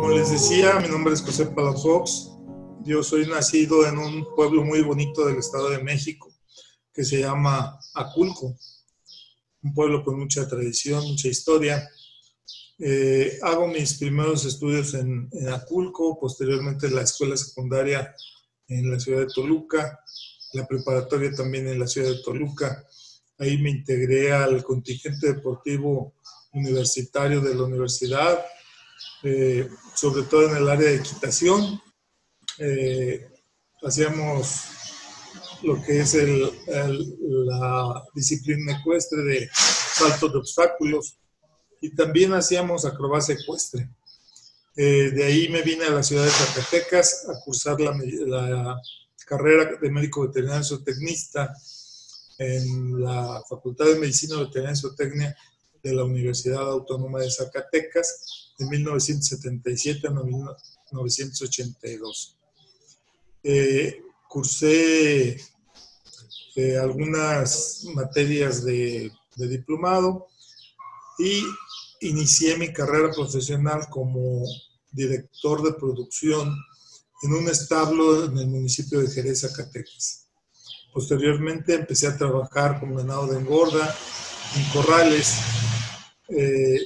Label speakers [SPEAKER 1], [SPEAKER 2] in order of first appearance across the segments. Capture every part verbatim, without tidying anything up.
[SPEAKER 1] Como les decía, mi nombre es José Palafox. Yo soy nacido en un pueblo muy bonito del Estado de México que se llama Aculco, un pueblo con mucha tradición, mucha historia. Eh, hago mis primeros estudios en, en Aculco, posteriormente en la escuela secundaria en la ciudad de Toluca, la preparatoria también en la ciudad de Toluca. Ahí me integré al contingente deportivo universitario de la universidad, eh, sobre todo en el área de equitación. Eh, hacíamos lo que es el, el, la disciplina ecuestre de saltos de obstáculos y también hacíamos acrobacia ecuestre. Eh, de ahí me vine a la ciudad de Zacatecas a cursar la, la carrera de médico veterinario zootecnista en la Facultad de Medicina Veterinaria y Zootecnia de la Universidad Autónoma de Zacatecas de mil novecientos setenta y siete a mil novecientos ochenta y dos. Eh, cursé eh, algunas materias de, de diplomado y inicié mi carrera profesional como director de producción en un establo en el municipio de Jerez, Zacatecas. Posteriormente empecé a trabajar con ganado de engorda, en corrales eh,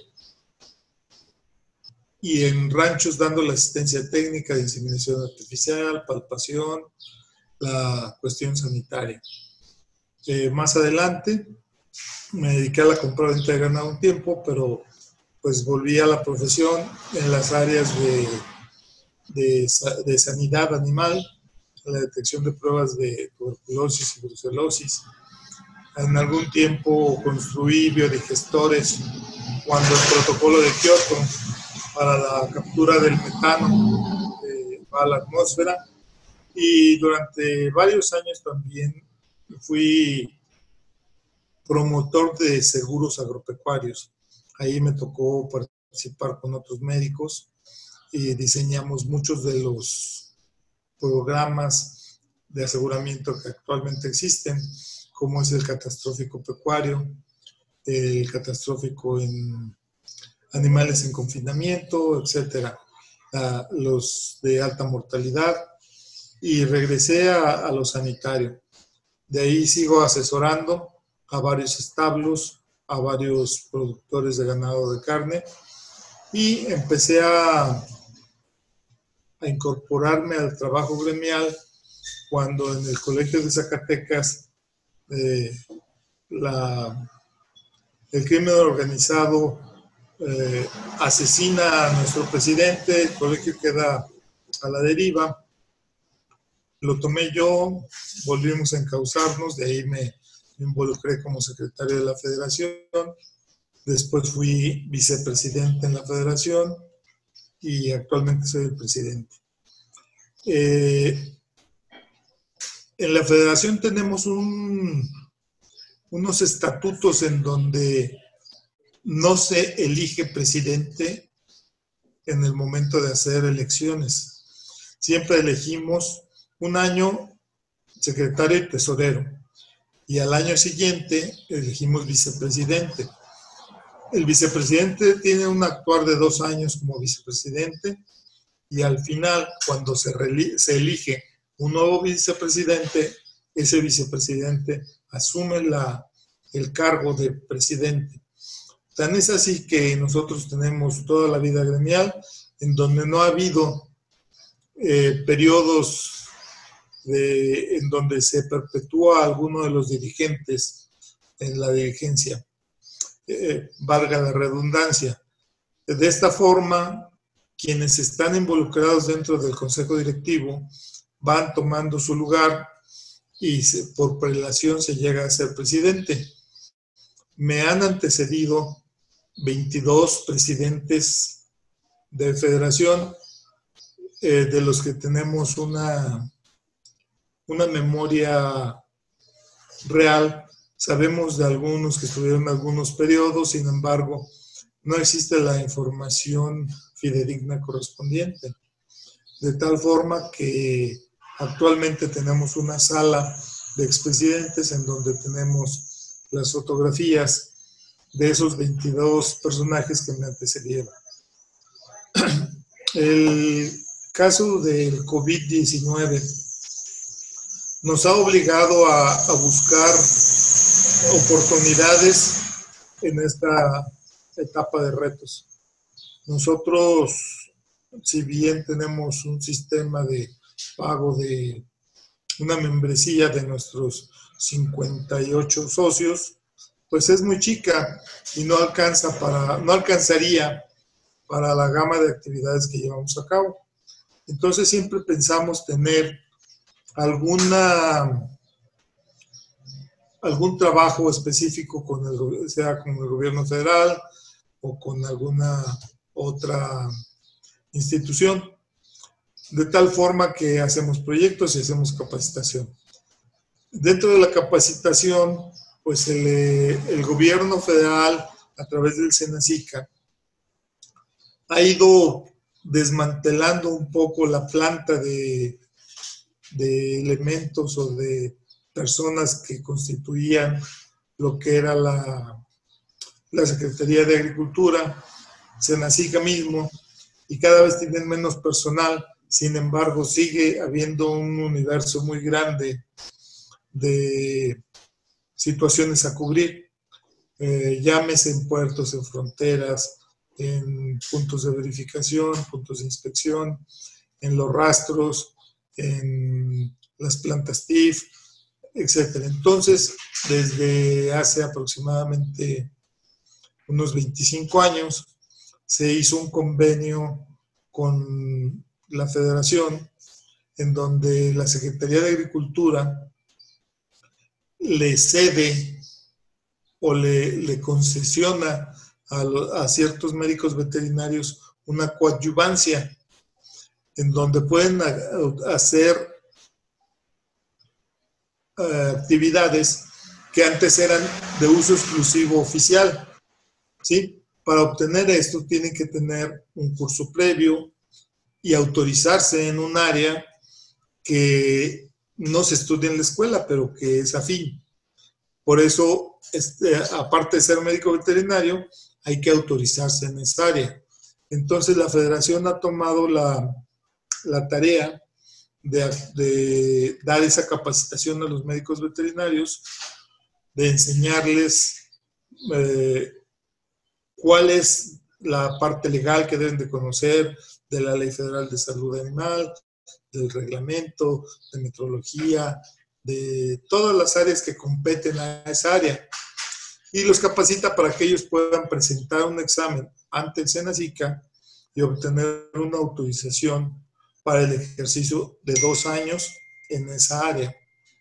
[SPEAKER 1] y en ranchos dando la asistencia técnica de inseminación artificial, palpación, la cuestión sanitaria. Eh, más adelante me dediqué a la compra-venta de ganado un tiempo, pero pues volví a la profesión en las áreas de, de, de sanidad animal, la detección de pruebas de tuberculosis y brucelosis. En algún tiempo construí biodigestores cuando el protocolo de Kioto para la captura del metano eh, va a la atmósfera, y durante varios años también fui promotor de seguros agropecuarios. Ahí me tocó participar con otros médicos y diseñamos muchos de los programas de aseguramiento que actualmente existen, como es el catastrófico pecuario, el catastrófico en animales en confinamiento, etcétera, uh, los de alta mortalidad, y regresé a, a lo sanitario. De ahí sigo asesorando a varios establos, a varios productores de ganado de carne, y empecé a, a incorporarme al trabajo gremial cuando en el Colegio de Zacatecas eh, la, el crimen organizado eh, asesina a nuestro presidente, el colegio queda a la deriva. Lo tomé yo, volvimos a encauzarnos, de ahí me involucré como secretario de la federación, después fui vicepresidente en la federación y actualmente soy el presidente. Eh, en la federación tenemos un, unos estatutos en donde no se elige presidente en el momento de hacer elecciones. Siempre elegimos un año secretario y tesorero, y al año siguiente elegimos vicepresidente. El vicepresidente tiene un actuar de dos años como vicepresidente, y al final, cuando se, se elige un nuevo vicepresidente, ese vicepresidente asume la, el cargo de presidente. Tan es así que nosotros tenemos toda la vida gremial en donde no ha habido eh, periodos de, en donde se perpetúa alguno de los dirigentes en la dirigencia, eh, valga la redundancia. De esta forma, quienes están involucrados dentro del consejo directivo van tomando su lugar y se, por prelación se llega a ser presidente. Me han antecedido veintidós presidentes de federación, eh, de los que tenemos una, una memoria real. Sabemos de algunos que estuvieron algunos periodos, sin embargo, no existe la información fidedigna correspondiente. De tal forma que actualmente tenemos una sala de expresidentes en donde tenemos las fotografías de esos veintidós personajes que me antecedieron. El caso del COVID diecinueve nos ha obligado a, a buscar oportunidades en esta etapa de retos. Nosotros, si bien tenemos un sistema de pago de una membresía de nuestros cincuenta y ocho socios, pues es muy chica y no alcanza para, no alcanzaría para la gama de actividades que llevamos a cabo. Entonces siempre pensamos tener alguna algún trabajo específico con el, sea con el gobierno federal o con alguna otra institución, de tal forma que hacemos proyectos y hacemos capacitación. Dentro de la capacitación, pues el, el gobierno federal, a través del Senacica, ha ido desmantelando un poco la planta de, de elementos o de personas que constituían lo que era la, la Secretaría de Agricultura, Senacica mismo, y cada vez tienen menos personal. Sin embargo, sigue habiendo un universo muy grande de situaciones a cubrir, eh, llámese en puertos, en fronteras, en puntos de verificación, puntos de inspección, en los rastros, en las plantas T I F, etcétera. Entonces, desde hace aproximadamente unos veinticinco años, se hizo un convenio con la Federación, en donde la Secretaría de Agricultura le cede o le, le concesiona a, lo, a ciertos médicos veterinarios una coadyuvancia, en donde pueden a, a hacer uh, actividades que antes eran de uso exclusivo oficial, ¿sí? Para obtener esto tienen que tener un curso previo y autorizarse en un área que no se estudia en la escuela, pero que es afín. Por eso, este, aparte de ser médico veterinario, hay que autorizarse en esa área. Entonces, la federación ha tomado la, la tarea de, de dar esa capacitación a los médicos veterinarios, de enseñarles eh, cuál es la parte legal que deben de conocer de la Ley Federal de Salud Animal, del reglamento, de metrología, de todas las áreas que competen a esa área. Y los capacita para que ellos puedan presentar un examen ante el Senacica y obtener una autorización para el ejercicio de dos años en esa área.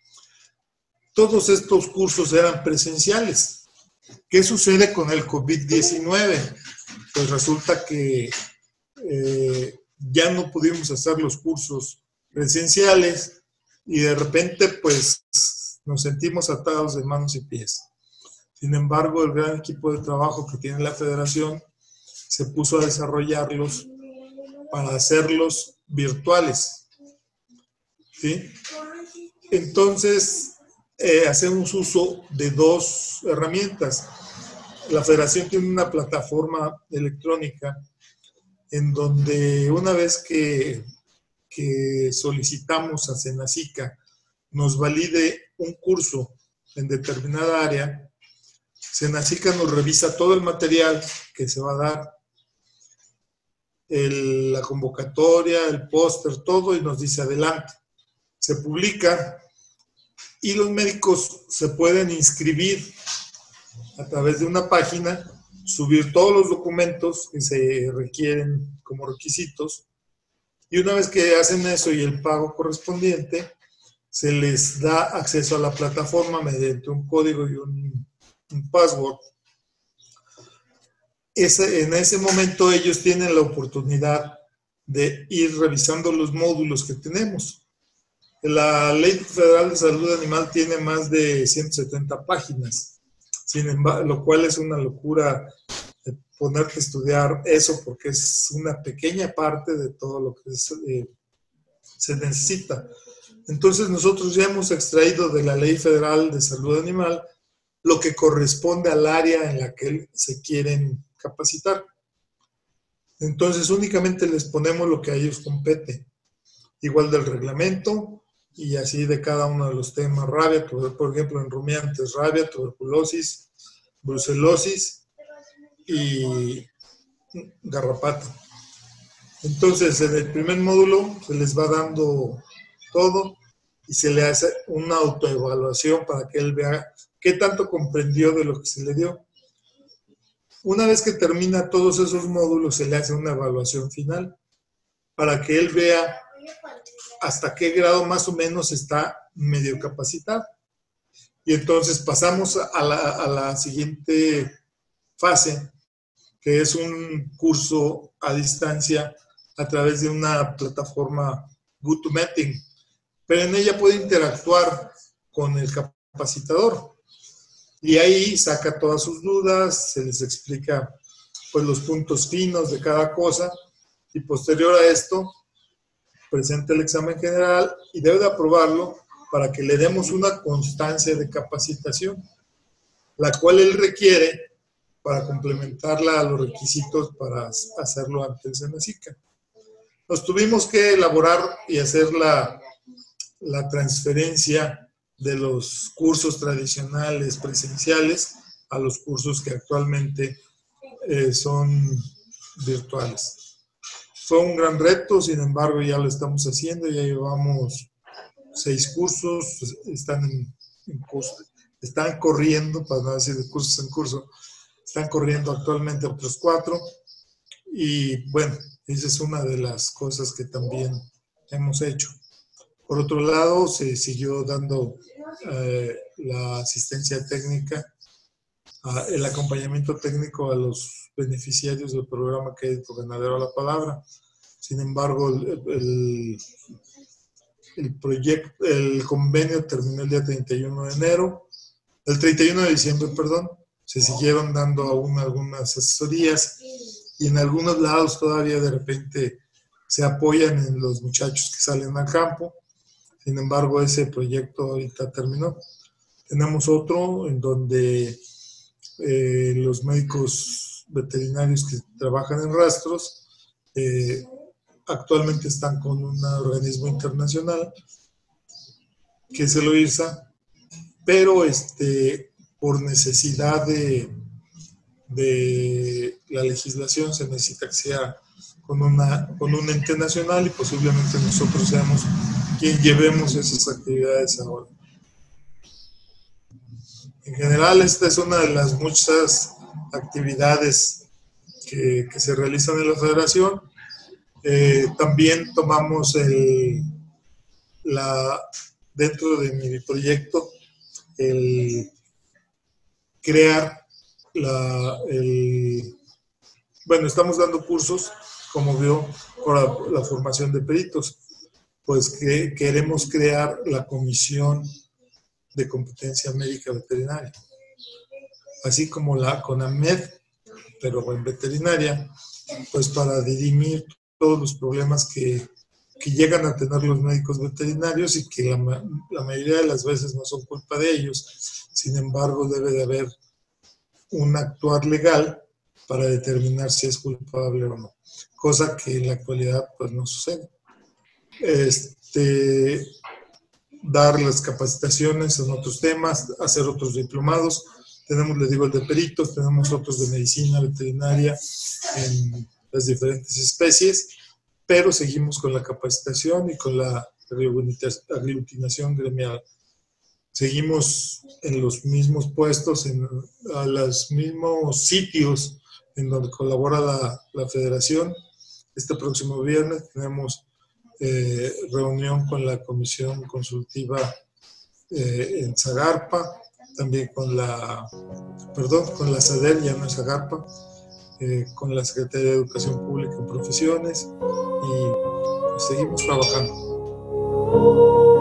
[SPEAKER 1] Todos estos cursos eran presenciales. ¿Qué sucede con el COVID diecinueve? Pues resulta que eh, ya no pudimos hacer los cursos presenciales y de repente pues nos sentimos atados de manos y pies. Sin embargo, el gran equipo de trabajo que tiene la federación se puso a desarrollarlos para hacerlos virtuales, ¿sí? Entonces, eh, hacemos uso de dos herramientas. La federación tiene una plataforma electrónica en donde una vez que, que solicitamos a Senacica nos valide un curso en determinada área, Senacica nos revisa todo el material que se va a dar, el, la convocatoria, el póster, todo, y nos dice adelante. Se publica y los médicos se pueden inscribir a través de una página, subir todos los documentos que se requieren como requisitos, y una vez que hacen eso y el pago correspondiente, se les da acceso a la plataforma mediante un código y un, un password. Ese, en ese momento ellos tienen la oportunidad de ir revisando los módulos que tenemos. La Ley Federal de Salud Animal tiene más de ciento setenta páginas, sin embargo, lo cual es una locura ponerte a estudiar eso porque es una pequeña parte de todo lo que es, eh, se necesita. Entonces nosotros ya hemos extraído de la Ley Federal de Salud Animal lo que corresponde al área en la que se quieren capacitar. Entonces únicamente les ponemos lo que a ellos compete, igual del reglamento y así de cada uno de los temas. Rabia, por ejemplo, en rumiantes, rabia, tuberculosis, brucelosis y garrapata. Entonces, en el primer módulo se les va dando todo y se le hace una autoevaluación para que él vea qué tanto comprendió de lo que se le dio. Una vez que termina todos esos módulos, se le hace una evaluación final para que él vea hasta qué grado más o menos está medio capacitado. Y entonces pasamos a la, a la siguiente fase, que es un curso a distancia a través de una plataforma GoToMeeting, pero en ella puede interactuar con el capacitador y ahí saca todas sus dudas, se les explica pues los puntos finos de cada cosa y posterior a esto presenta el examen general y debe de aprobarlo para que le demos una constancia de capacitación, la cual él requiere para complementarla a los requisitos para hacerlo ante el Cenacica. Nos tuvimos que elaborar y hacer la, la transferencia de los cursos tradicionales presenciales a los cursos que actualmente eh, son virtuales. Fue un gran reto, sin embargo ya lo estamos haciendo, ya llevamos seis cursos, están, en, en curso, están corriendo, para no decir de cursos en curso, están corriendo actualmente otros cuatro y bueno, esa es una de las cosas que también hemos hecho. Por otro lado, se siguió dando eh, la asistencia técnica, uh, el acompañamiento técnico a los beneficiarios del programa Crédito Ganadero a la Palabra. Sin embargo, el, el, el, proyecto, el convenio terminó el día treinta y uno de enero, el treinta y uno de diciembre, perdón. Se siguieron dando aún algunas asesorías y en algunos lados todavía de repente se apoyan en los muchachos que salen al campo. Sin embargo, ese proyecto ahorita terminó. Tenemos otro en donde eh, los médicos veterinarios que trabajan en rastros eh, actualmente están con un organismo internacional que es el O I R S A, pero este, por necesidad de, de la legislación se necesita que sea con, una, con un ente nacional y posiblemente nosotros seamos quien llevemos esas actividades ahora. En general, esta es una de las muchas actividades que, que se realizan en la federación. Eh, también tomamos el, la, dentro de mi proyecto el crear la, el, bueno, estamos dando cursos, como vio, para la, la formación de peritos, pues que queremos crear la Comisión de Competencia Médica Veterinaria, así como la CONAMED, pero en veterinaria, pues para dirimir todos los problemas que, que llegan a tener los médicos veterinarios y que la, la mayoría de las veces no son culpa de ellos. Sin embargo, debe de haber un actuar legal para determinar si es culpable o no, cosa que en la actualidad pues no sucede. Este, dar las capacitaciones en otros temas, hacer otros diplomados. Tenemos, les digo, el de peritos, tenemos otros de medicina veterinaria en las diferentes especies, pero seguimos con la capacitación y con la aglutinación gremial. Seguimos en los mismos puestos, en a los mismos sitios en donde colabora la, la federación. Este próximo viernes tenemos eh, reunión con la Comisión Consultiva eh, en Zagarpa, también con la, perdón, con la SADER, ya no es Zagarpa, eh, con la Secretaría de Educación Pública y Profesiones, y pues, seguimos trabajando.